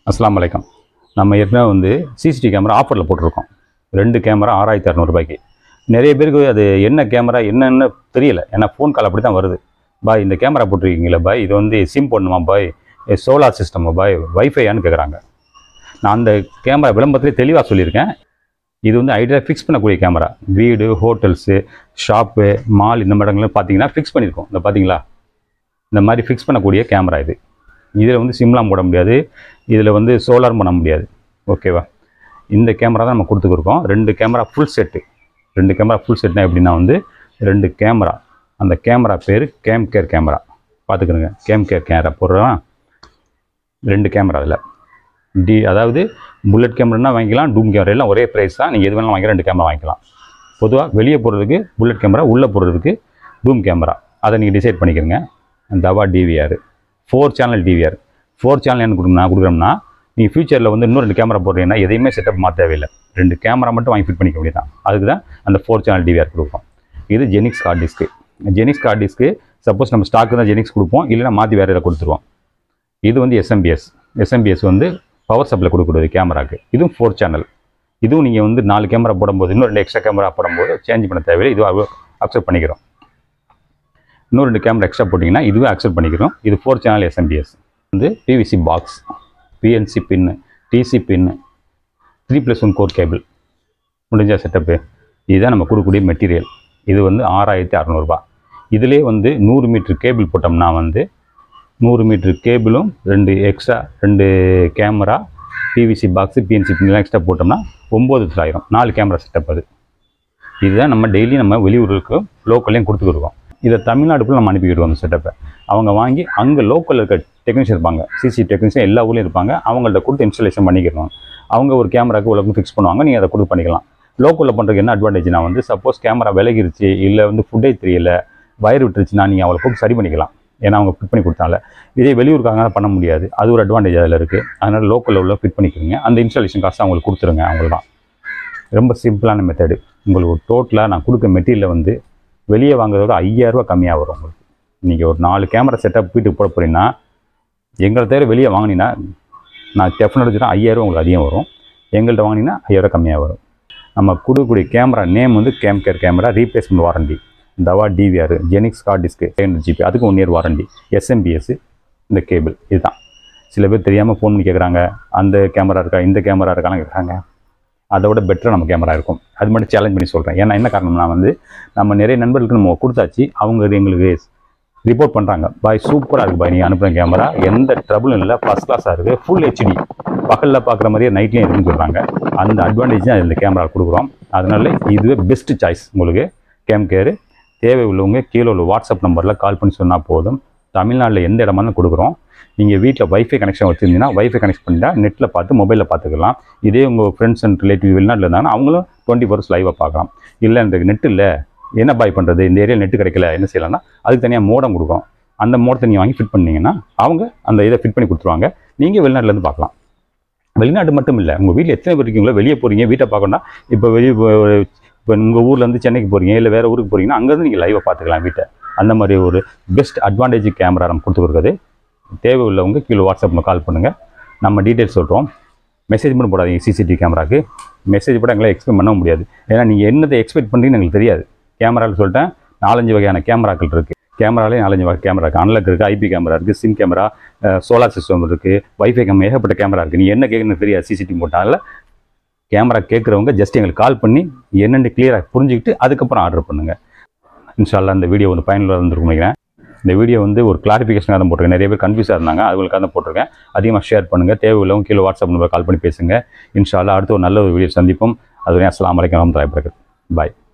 அஸ்ஸலாமு அலைக்கும். நம்ம ஏற்கனவே வந்து சிசிடிவி கேமரா ஆஃபரில் போட்டிருக்கோம். 2 கேமரா 6600 ரூபாய்க்கு. நிறைய பேருக்கு அது என்ன கேமரா என்னன்னு தெரியல. ஏன்னா ஃபோன் கால் அப்படி தான் வருது. பாய் இந்த கேமரா போட்டிருக்கீங்களா பாய், இது வந்து சிம் போடணுமா பாய், சோலார் சிஸ்டமா பாய், வைஃபையான்னு கேட்குறாங்க. நான் அந்த கேமரா விளம்பரத்திலே தெளிவாக சொல்லியிருக்கேன். இது வந்து ஐடியா ஃபிக்ஸ் பண்ணக்கூடிய கேமரா. வீடு, ஹோட்டல்ஸு, ஷாப்பு, மால் இந்த இடங்கள்லாம் பார்த்தீங்கன்னா ஃபிக்ஸ் பண்ணியிருக்கோம். இந்த பார்த்தீங்களா, இந்த மாதிரி ஃபிக்ஸ் பண்ணக்கூடிய கேமரா இது. இதில் வந்து சிம்லாம் போட முடியாது, இதில் வந்து சோலார் பண்ண முடியாது. ஓகேவா? இந்த கேமரா தான் நம்ம கொடுத்துருக்கோம். 2 camera full set. 2 camera full செட்னா எப்படின்னா வந்து 2 கேமரா, அந்த கேமரா பேர் கேம்கேர் கேமரா. பார்த்துக்கிறோங்க, கேம்கேர் கேமரா போடுறோம். 2 கேமரா அதில் அதாவது புல்லட் கேமரானா வாங்கிக்கலாம், டூம் கேமரா எல்லாம் ஒரே ப்ரைஸ் தான். நீங்கள் எது வேணாலும் வாங்கிக்கலாம், 2 கேமரா வாங்கிக்கலாம். பொதுவாக வெளியே போடுறதுக்கு புல்லட் கேமரா, உள்ளே போடுறதுக்கு டூம் கேமரா. அதை நீங்கள் டிசைட் பண்ணிக்கிறங்க. தவா டிவிஆர் 4 சேனல் டிவிஆர். 4 சேனல் என்ன கொடுக்குறோம்னா நீங்கள் ஃபியூச்சரில் வந்து இன்னும் 2 கேமரா போடுறீங்கன்னா எதையுமே செட்டப் மாற்ற தேவையில்லை. 2 கேமரா மட்டும் வாங்கி ஃபிட் பண்ணிக்க வேண்டியதான். அதுக்கு தான் அந்த 4 சேனல் டிவிஆர் கொடுப்போம். இது Zenix hard disk. Zenix hard disk suppose நம்ம ஸ்டாக்கு தான் ஜெனிக்ஸ் கொடுப்போம், இல்லைனா மாற்றி வேறு இதை கொடுத்துருவோம். இது வந்து எஸ்எம்பிஎஸ். எஸ்எம்பிஎஸ் வந்து பவர் சப்ளை கொடுக்கக்கூடியது கேமராக்கு. இதுவும் 4 சேனல். இதுவும் நீங்கள் வந்து 4 கேமரா போடும்போது இன்னும் 2 எக்ஸ்ட்ரா கேமரா போடும்போது சேஞ்ச் பண்ண தேவையில்லை. இதுவும் அக்செப்ட் பண்ணிக்கிறோம். இன்னும் 2 கேமரா எக்ஸ்ட்ரா போட்டிங்கன்னா இதுவே அக்செப்ட் பண்ணிக்கிறோம். இது 4 சேனல் எஸ்எம்பிஎஸ். வந்து PVC box, BNC pin, DC pin, 3+1 core cable முடிஞ்ச செட்டப்பு. இதுதான் நம்ம கொடுக்கக்கூடிய மெட்டீரியல். இது வந்து 6600 ரூபா. இதிலே வந்து 100 மீட்டர் கேபிள் போட்டோம்னா வந்து 100 மீட்டர் கேபிளும் 2 extra 2 camera, PVC box, BNC பின்லாம் எக்ஸ்ட்ரா போட்டோம்னா 9900. 4 கேமரா செட்டப் அது. இதுதான் நம்ம டெய்லி நம்ம வெளியூருக்கு லோக்கல்லையும் கொடுத்துருக்கோம். இதை தமிழ்நாடுக்குள்ள நம்ம அனுப்பிக்கிடுவோம். அந்த செட்டப்பை அவங்க வாங்கி அங்கே லோக்கலில் இருக்க டெக்னீஷியன் இருப்பாங்க, சிசி டெக்னீஷியன் எல்லா ஊர்லேயும் இருப்பாங்க. அவங்கள்ட்ட கொடுத்து இன்ஸ்டாலேஷன் பண்ணிக்கிறோம். அவங்க ஒரு கேமராவுக்கு உலகம் ஃபிக்ஸ் பண்ணுவாங்க, நீங்கள் அதை கொடுத்து பண்ணிக்கலாம். லோக்கலில் பண்ணுறதுக்கு என்ன அட்வான்டேஜ்னா வந்து சப்போஸ் கேமரா விலகிருச்சு, இல்லை வந்து ஃபுட்டே தெரியல, வயர் விட்டுருச்சுன்னா நீங்கள் அவளை கூப்பிட்டு சரி பண்ணிக்கலாம். ஏன்னா அவங்க ஃபிட் பண்ணி கொடுத்தால. இதே வெளியூருக்காக பண்ண முடியாது. அது ஒரு அட்வான்டேஜ் அதில் இருக்குது. அதனால் லோக்கலில் உள்ள ஃபிட் பண்ணிக்கிறீங்க. அந்த இன்ஸ்டாலேஷன் காசு அவங்களுக்கு கொடுத்துருங்க. அவங்கள்தான் ரொம்ப சிம்பிளான மெத்தடு. உங்களுக்கு ஒரு டோட்டலாக நான் கொடுக்க மெட்டீரியலில் வந்து வெளியே வாங்குறதோட 5000 ரூபா கம்மியாக வரும் உங்களுக்கு. நீங்கள் ஒரு 4 கேமரா செட்டப் வீட்டுக்கு போட போகிறீங்கன்னா எங்களை தவிர வெளியே வாங்கினீங்கன்னா நான் டெஃபினட் வச்சுட்டா 5000 ரூபா உங்களுக்கு அதிகம் வரும். எங்கள்கிட்ட வாங்கினீங்கன்னா 5000 ரூபா கம்மியாக வரும். நம்ம கொடுக்கக்கூடிய கேமரா நேம் வந்து Camcare camera. Replacement warranty, Dahua DVR, Zenix hard disk 500 GB, அதுக்கு 1 இயர் வாரண்டி, எஸ்எம்பிஎஸ், இந்த கேபிள். இதுதான். சில பேர் தெரியாமல் ஃபோன் பண்ணி கேட்குறாங்க, அந்த கேமரா இருக்கா, இந்த கேமரா இருக்கான்னு கேட்குறாங்க. அதை விட பெட்டராக நம்ம கேமரா இருக்கும். அது மட்டும் சேலஞ்ச் பண்ணி சொல்கிறேன். ஏன்னா என்ன காரணம்னா வந்து நம்ம நிறைய நண்பர்களுக்கு நம்ம கொடுத்தாச்சு. அவங்க எங்களுக்கு ரிப்போர்ட் பண்ணுறாங்க, பாய் சூப்பராக இருக்குது பாய், நீங்கள் அனுப்புகிற கேமரா எந்த ட்ரபுளும் இல்லை, ஃபஸ்ட் கிளாஸாக இருக்குது, ஃபுல் ஹெச்டி, பகலில் பார்க்குற மாதிரியே நைட்லேயும் இருக்குன்னு சொல்கிறாங்க. அந்த அட்வான்டேஜ் தான் இந்த கேமரா கொடுக்குறோம். அதனால இதுவே பெஸ்ட்டு சாய்ஸ் உங்களுக்கு கேம்கேரு. தேவை உள்ளவங்க கீழே உள்ள வாட்ஸ்அப் நம்பரில் கால் பண்ணி சொன்னால் போதும். தமிழ்நாட்டில் எந்த இடமா இருந்தாலும் கொடுக்குறோம். நீங்கள் வீட்டில் வைஃபை கனெக்ஷன் வச்சுருந்தீங்கன்னா வைஃபை கனெக்ட் பண்ணிட்டா நெட்டில் பார்த்து மொபைலில் பார்த்துக்கலாம். இதே உங்கள் ஃப்ரெண்ட்ஸ் அண்ட் ரிலேட்டிவ் வெளிநாட்டில் இருந்தாங்கன்னா அவங்களும் 24 hours லைவாக பார்க்கலாம். இல்லை இந்த நெட் இல்லை, என்ன பாய் பண்ணுறது, இந்த ஏரியா நெட்டு கிடைக்கல, என்ன செய்யலாம்னா அதுக்கு தனியாக மோடம் கொடுக்கும். அந்த மோடத்தை நீங்கள் வாங்கி ஃபிட் பண்ணிங்கன்னா அவங்க அந்த இதை ஃபிட் பண்ணி கொடுத்துருவாங்க. நீங்கள் வெளிநாட்டிலேருந்து பார்க்கலாம். வெளிநாட்டு மட்டும் இல்லை, உங்கள் வீட்டில் எத்தனை பேர் இருக்கீங்களோ, வெளியே போகிறீங்க வீட்டை பார்க்கணுன்னா, இப்போ வெளியே இப்போ உங்கள் ஊர்லேருந்து சென்னைக்கு போகிறீங்க, இல்லை வேறு ஊருக்கு போகிறீங்கன்னா அங்கேருந்து நீங்கள் லைவாக பார்த்துக்கலாம் வீட்டை. அந்த மாதிரி ஒரு பெஸ்ட் அட்வான்டேஜ் கேமரா நம்ம கொடுத்துருக்குறது. தேவை உள்ளவங்க கீழே வாட்ஸ்அப்பில் கால் பண்ணுங்கள். நம்ம டீட்டெயில்ஸ் சொல்கிறோம். மெசேஜ் மட்டும் போடாதீங்க. சிசிடிவி கேமராவுக்கு மெசேஜ் கூட எங்களால் எக்ஸ்பெக்ட் பண்ண முடியாது. ஏன்னா நீங்கள் என்னதை எக்ஸ்பெக்ட் பண்ணுறீங்கன்னு எங்களுக்கு தெரியாது. கேமராவில் சொல்லிட்டேன் 4-5 வகையான கேமராக்கள் இருக்குது. கேமராலே 4-5 வகை கேமரா இருக்குது. அனலாக் இருக்குது, ஐபி கேமரா இருக்குது, சிம் கேமரா, சோலார் சிஸ்டம் இருக்குது, வைஃபை கேமரா, ஏகப்பட்ட கேமரா இருக்குது. நீங்கள் என்ன கேட்குன்னு தெரியாது. சிசிடிவி போட்டால கேமரா கேட்குறவங்க ஜஸ்ட் எங்களுக்கு கால் பண்ணி என்னென்னு கிளியராக புரிஞ்சுக்கிட்டு அதுக்கப்புறம் ஆர்டர் பண்ணுங்கள். இன்ஷா அல்லாஹ் இந்த வீடியோ வந்து பயனுள்ளதாக இருந்திருக்கும் நினைக்கிறேன். இந்த வீடியோ வந்து ஒரு கிளாரிஃபிகேஷனாக தான் போட்டிருக்கேன். நிறைய பேர் கன்ஃபியூஸாக இருந்தாங்க, அதுகளுக்காக தான் போட்டிருக்கேன். அதிகமாக ஷேர் பண்ணுங்கள். தேவை உள்ளவங்க கீழே வாட்ஸ்அப் நம்பர் கால் பண்ணி பேசுங்க. இன்ஷா அல்லாஹ் அடுத்து ஒரு நல்ல ஒரு வீடியோ சந்திப்போம். அதுவரை அஸ்ஸலாமு அலைக்கும் வரஹ்மத்துல்லாஹி வபரகாத்துஹு. பாய்.